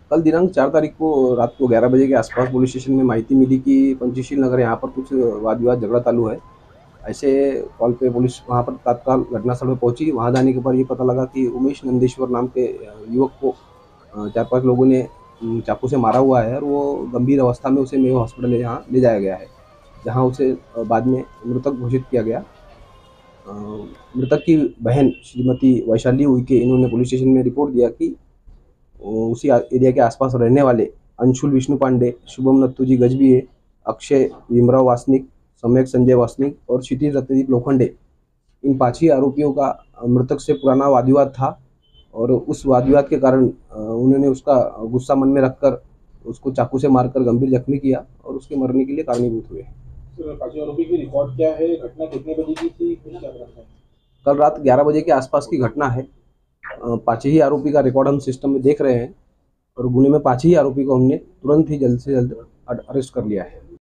कल दिनांक 4 तारीख को रात को 11 बजे के आसपास पुलिस स्टेशन में माहिती मिली कि पंचशील नगर यहाँ पर कुछ वाद विवाद झगड़ा चालू है। ऐसे कॉल पे पुलिस वहाँ पर तत्काल घटनास्थल पे पहुंची। वहाँ जाने के बाद ये पता लगा कि उमेश नंदेश्वर नाम के युवक को 4-5 लोगों ने चाकू से मारा हुआ है और वो गंभीर अवस्था में उसे मेयो हॉस्पिटल यहाँ ले जाया गया है, जहाँ उसे बाद में मृतक घोषित किया गया। अ, मृतक की बहन श्रीमती वैशाली उइके इन्होंने पुलिस स्टेशन में रिपोर्ट दिया कि उसी एरिया के आसपास रहने वाले अंशुल विष्णु पांडे, शुभम नत्थुजी गजबीये, अक्षय भीमराव वासनिक, सम्यक संजय वासनिक और क्षितिज रत्नदीप लोखंडे, इन 5 ही आरोपियों का मृतक से पुराना वाद विवाद था और उस वाद विवाद के कारण उन्होंने उसका गुस्सा मन में रखकर उसको चाकू से मारकर गंभीर जख्मी किया और उसके मरने के लिए कारणीभूत हुए। सर, 5 आरोपी की रिकॉर्ड क्या है? घटना कितने बजे की थी? कुछ क्या बताना है? कल रात 11 बजे के आसपास की घटना है। 5 ही आरोपी का रिकॉर्ड हम सिस्टम में देख रहे हैं और गुने में 5 ही आरोपी को हमने तुरंत ही जल्द से जल्द अरेस्ट कर लिया है।